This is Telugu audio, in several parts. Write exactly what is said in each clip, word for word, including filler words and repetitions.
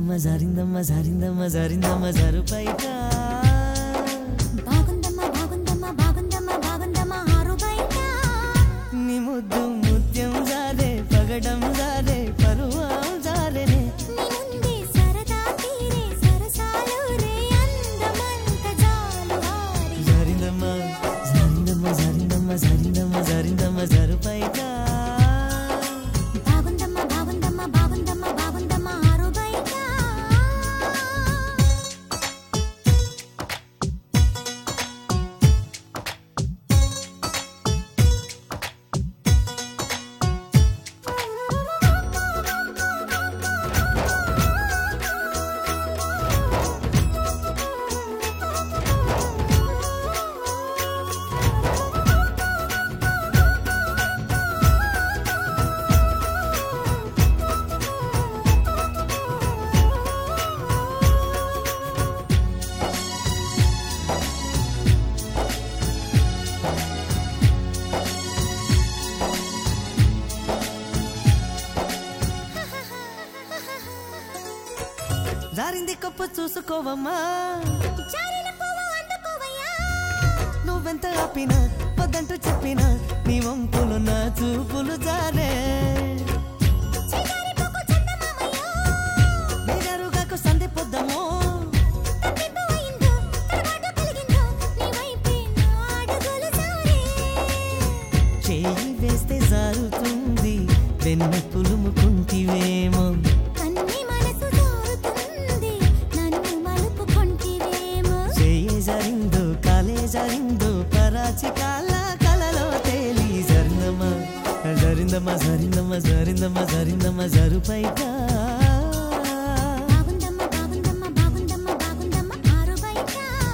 జారిందమ్మ జారిందమ్మ జారిందమ్మ జారిందమ్మ జారు పైట బాగుందమ్మ బాగుందమ్మ బాగుందమ్మ బాగుందమ్మ ఆరు బయట నీ ముద్దు ముత్యం జారే పగడం జారే పరువం జారేనే నీ ముందే సరదా తీరే సరసాలు రే అందమంత జాలు వారి జారిందమ్మ జారిందమ్మ జారిందమ్మ జారిందమ్మ జారిందమ్మ జారు పైట బాగుందమ్మ బాగుందమ్మ బాగుందమ్మ బాగుందమ్మ ఆరు బయట జారింది కప్పు చూసుకోవమ్మా జారిన పువ్వు అందుకోవయ్యా నువ్వెంత ఆపినా వద్దంటూ చెప్పినా నీ వంపులు నా చూపులు జారే చిగారి పువ్వు చందమామయ్యో నిజరుగాకు సంధి పొద్దమో తప్పిపు అయిందో తడబాటు కలిగిందో నీ వైపే నా అడుగులు సారే చేయి వేస్తే జారుతుంది వెన్న పులుముకుంటివేమో కన్ని మనసు జారుతుంది నన్ను మలుపుకొంటివేమో చేయి జారిందో కాలే జారిందో పరాచి కాల కలలో తేలి జరిందమ్మ జరిందమ్మ జరిందమ్మ జరిందమ్మ జరిందమ్మ జరు పైట బాగుందమ్మ బాగుందమ్మ బాగుందమ్మ బాగుందమ్మ ఆరు బయట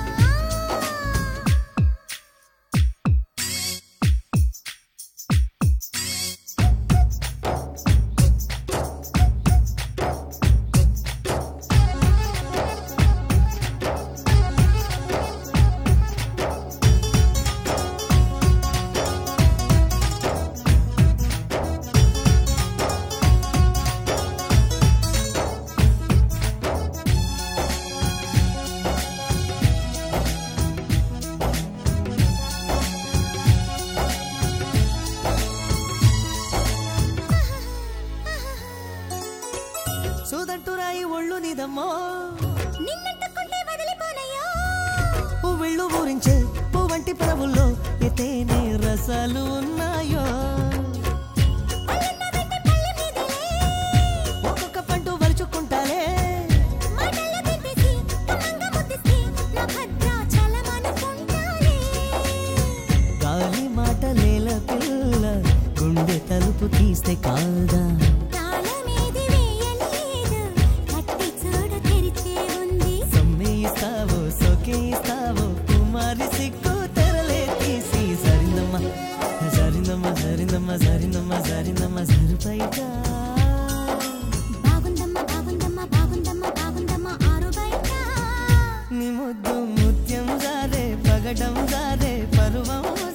సూదంటూ రాయి ఒళ్ళు నీదమ్మో నిన్నట్టుకుంటే వదిలిపోనయ్యో పువ్విళ్ళు ఊరించే పువ్వంటి ప్రభుల్లో ఎతేనే రసాలు ఉన్నాయో పల్లెన్న వెంట పల్లె మీదలే ఒక్కొక్క పండు వలుచుకుంటాలే మాటల్లో పెట్టేసి కమ్మంగా ముద్దిస్తే నా భద్రాచలమనుకుంటాలే గాలి మాటలేల పిల్ల గుండె తలుపు తీస్తే కాదా తాళమేది వేయలేదు కట్టి చూడు తెరిచే ఉంది సమ్మేయిస్తావో సోకేయిస్తావో కుమారి సిక్కు తెరలే తీసి జరిందమ్మ జరిందమ్మ జరిందమ్మ జరిందమ్మ జరిందమ్మ జరు పైట బాగుందమ్మ బాగుందమ్మ బాగుందమ్మ బాగుందమ్మ ఆరు బయట నీ ముద్దు ముత్యం జారే పగడం జారే పరువం